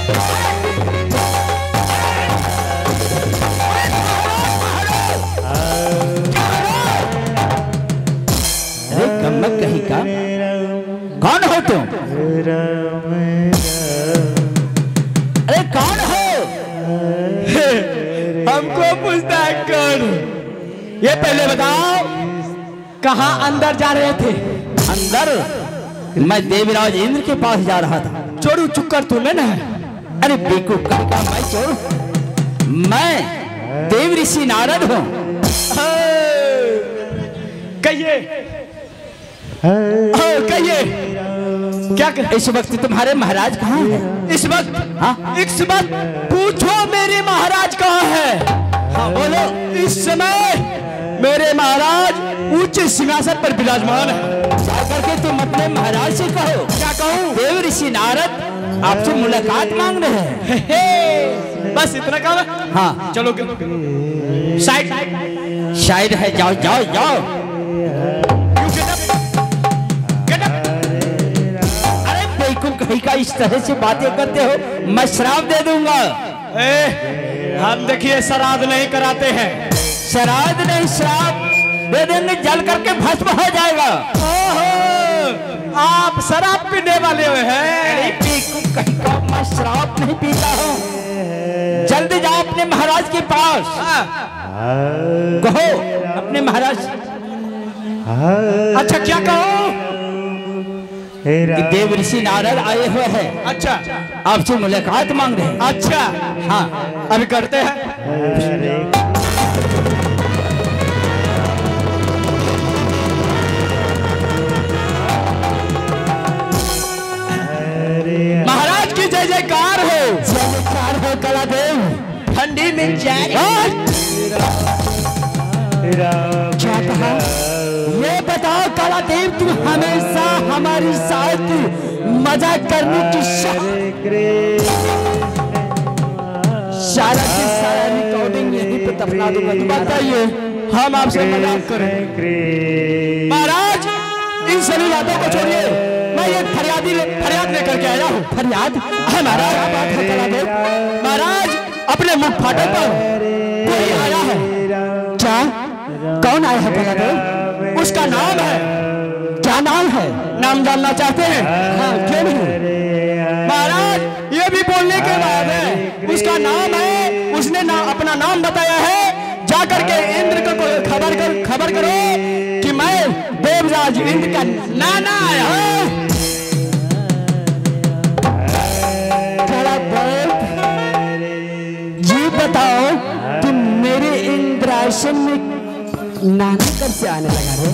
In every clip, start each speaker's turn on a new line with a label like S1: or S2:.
S1: अरे गम्मत कहीं का, कौन हो तुम? अरे कौन हो?
S2: हमको पूछता है कौन? ये पहले बताओ कहाँ अंदर जा रहे थे?
S1: अंदर? मैं देवराज इंद्र के पास जा रहा था।
S2: चोरू चुक्कर तू लेना है?
S1: अरे बेवकूफ कहीं का, मैं चोर? मैं देव ऋषि नारद हूँ।
S2: कहिए कहिए क्या
S1: इस वक्त तुम्हारे महाराज कहाँ हैं?
S2: इस वक्त?
S1: हाँ?
S2: इस वक्त पूछो मेरे महाराज कहाँ है? हाँ बोलो। इस समय मेरे महाराज ऊंचे सिंहासन पर विराजमान है।
S1: जाकर के तुम अपने महाराज से कहो।
S2: क्या कहूँ?
S1: देव ऋषि नारद आपसे मुलाकात मांग रहे हैं।
S2: बस इतना काम है?
S1: हाँ
S2: चलो साइड
S1: शायद है, जाओ जाओ जाओ। अरे बेवकूफ कहीं का, इस तरह से बातें करते हो मैं श्राप दे दूंगा।
S2: हम देखिए श्राद्ध नहीं कराते हैं।
S1: श्राद्ध नहीं, श्राप दे देंगे, जल करके भस्म हो जाएगा।
S2: ओहो, आप शराब पीने वाले हैं?
S1: अरे बेवकूफ कहीं का, मैं श्राप नहीं पीता हूँ। जल्दी जाओ अपने महाराज के पास। कहो अपने महाराज।
S2: अच्छा क्या कहो?
S1: कि देव ऋषि नारद आए हुए हैं।
S2: अच्छा
S1: आपसे मुलाकात मांग रहे हैं।
S2: अच्छा
S1: हाँ
S2: अभी करते हैं। महाराज की जय जयकार हो।
S1: जय जयकार हो कलादेव।
S2: ठंडी मिल जाए।
S1: क्या कहा? ये बताओ कलादेव, तुम हमेशा हमारी साथ मजाक करने की सारा की सारा रिकॉर्डिंग यहीं पे दफना दूंगा।
S2: बताइए हम आपसे मजाक करें? महाराज इन सभी बातों को छोड़िए, मैं ये फरियाद लेकर के आया हूँ।
S1: फरियाद?
S2: हमारा क्या बात है कलादेव? महाराज अपने मुख फाटक पर कोई आया है।
S1: क्या? कौन आया है कलादेव?
S2: उसका नाम है।
S1: क्या नाम है?
S2: नाम जानना चाहते हैं?
S1: हाँ क्यों नहीं?
S2: महाराज ये भी बोलने के बाद है, उसका नाम है, उसने अपना नाम बताया है। जाकर के इंद्र को खबर करो कि मैं देवराज इंद्र का नाना आया हूँ।
S1: ये बताओ कि मेरे इंद्रासन में नाना कब से आने लगा रे?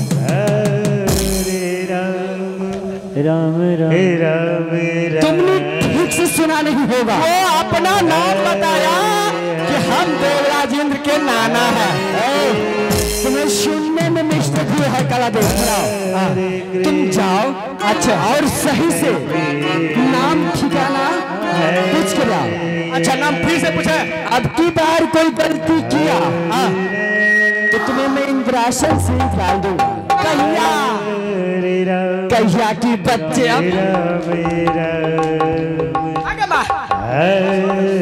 S1: तुमने ठीक से सुना नहीं होगा।
S2: वो अपना नाम बताया कि हम देवराज इंद्र के नाना हैं।
S1: तुम्हें सुनने में मिस्टेक हुआ है कलादेव। तुम जाओ अच्छा और सही से नाम ठिकाना पूछ के जाओ।
S2: अच्छा नाम फिर से पूछे?
S1: अब की बार कोई गलती किया तो तुम्हें मैं इंद्रासन से निकाल दूंगा। कहिया की बच्चे अब
S2: आगे